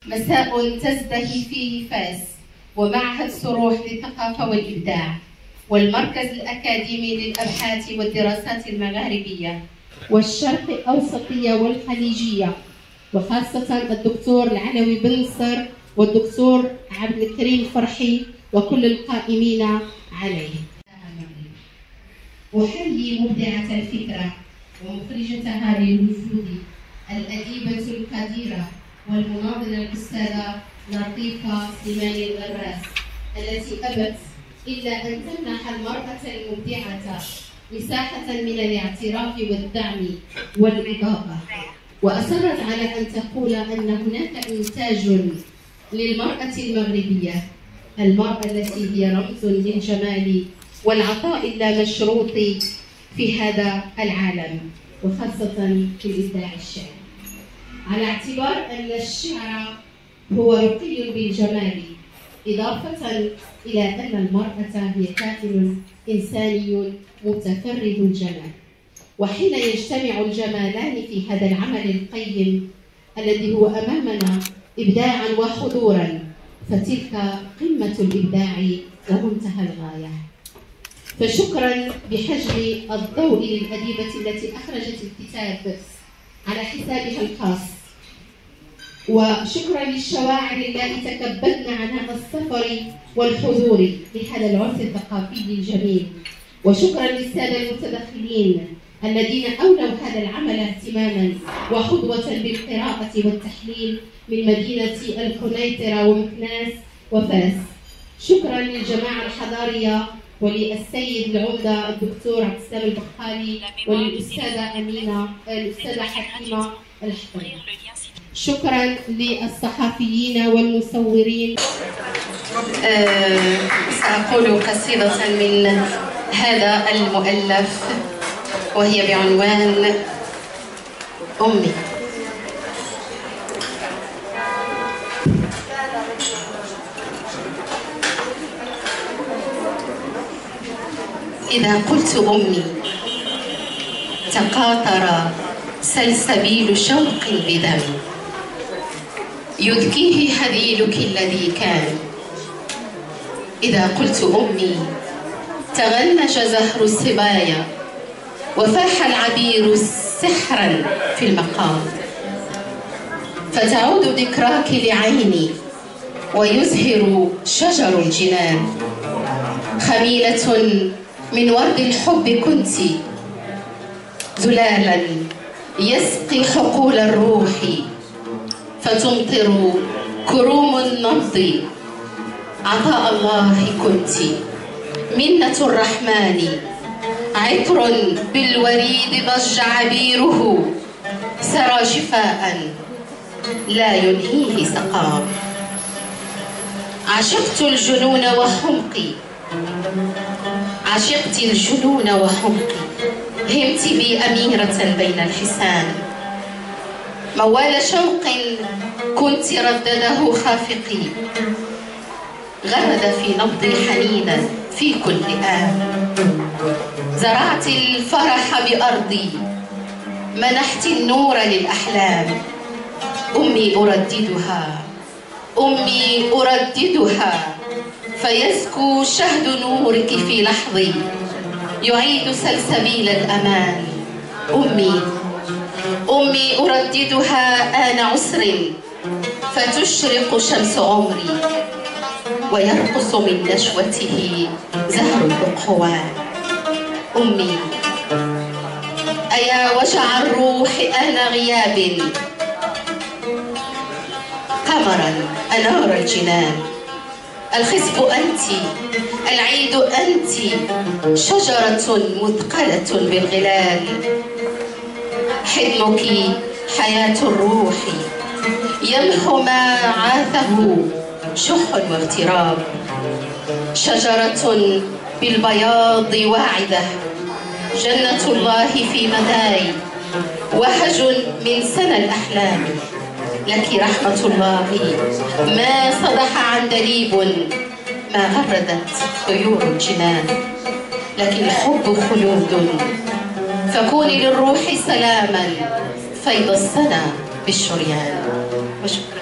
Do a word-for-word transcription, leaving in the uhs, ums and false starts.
مساء تزدهي فيه فاس ومعهد صروح للثقافة والإبداع والمركز الأكاديمي للأبحاث والدراسات المغاربية والشرق الأوسطية والخليجية، وخاصة الدكتور العلوي بن نصر والدكتور عبد الكريم فرحي وكل القائمين عليه. أحيي مبدعة الفكرة ومخرجتها للوجود الأديبة القديرة والمناضلة الأستاذة لطيفة سليماني الغراس، التي أبت إلا أن تمنح المرأة المبدعة مساحة من الاعتراف والدعم والإضافة، وأصرت على أن تقول أن هناك إنتاج للمرأة المغربية، المرأة التي هي رمز للجمال والعطاء اللامشروط في هذا العالم، وخاصة في الإبداع الشعري، على اعتبار أن الشعر هو رقي بالجمال، إضافة إلى أن المرأة هي كائن إنساني متفرد الجمال. وحين يجتمع الجمالان في هذا العمل القيم الذي هو أمامنا إبداعا وحضورا، فتلك قمة الإبداع ومنتهى الغاية. فشكرا بحجم الضوء للأديبة التي أخرجت الكتاب على حسابها الخاص، وشكرا للشواعر التي تكبدن عن هذا السفر والحضور لهذا العرس الثقافي الجميل، وشكرا للسادة المتدخلين الذين أولوا هذا العمل اهتماما وحظوة بالقراءة والتحليل من مدينة القنيطرة ومكناس وفاس. شكرا للجماعة الحضارية وللسيد العمدة الدكتور عبد السلام البقالي وللأستاذة أمينة الأستاذة حكيمة الحطري. شكرا للصحفيين والمصورين. أه سأقول قصيدة من هذا المؤلف وهي بعنوان أمي. إذا قلت أمي تقاطر سلسبيل شوق بدمي، يذكيه هذيلك الذي كان. إذا قلت أمي تغنج زهر الصبايا وفاح العبير سحرا في المقام، فتعود ذكراك لعيني ويزهر شجر الجنان. خميلة من ورد الحب كنت، زلالا يسقي حقول الروح، فتمطر كروم النبض. عطاء الله كنت، منة الرحمن، عطر بالوريد ضج عبيره، سرى شفاء لا ينهيه سقام. عشقت الجنون وحمقي، عشقت الجنون وحمقي، همت بي أميرة بين الحسان. موال شوق كنت ردده خافقي، غرد في نبضي حنينا في كل آن. زرعت الفرح بأرضي، منحت النور للأحلام. أمي أرددها، أمي أرددها، فيزكو شهد نورك في لحظي، يعيد سلسبيل الأمان. أمي أمي أرددها آن عسر، فتشرق شمس عمري، ويرقص من نشوته زهر الأقوان. أمي أيا وجع الروح آن غياب، قمرا أنار الجنان. الخصب أنت، العيد أنت، شجرة مثقلة بالغلال. حلمك حياة الروح، يمحو ما عاثه شح واغتراب. شجرة بالبياض واعدة، جنة الله في مداي، وهج من سنى الأحلام. لك رحمة الله ما صدح عندليب، ما غردت طيور الجنان. لك الحب خلود، فكوني للروح سلاما، فيض السنى بالشريان. وشكرا.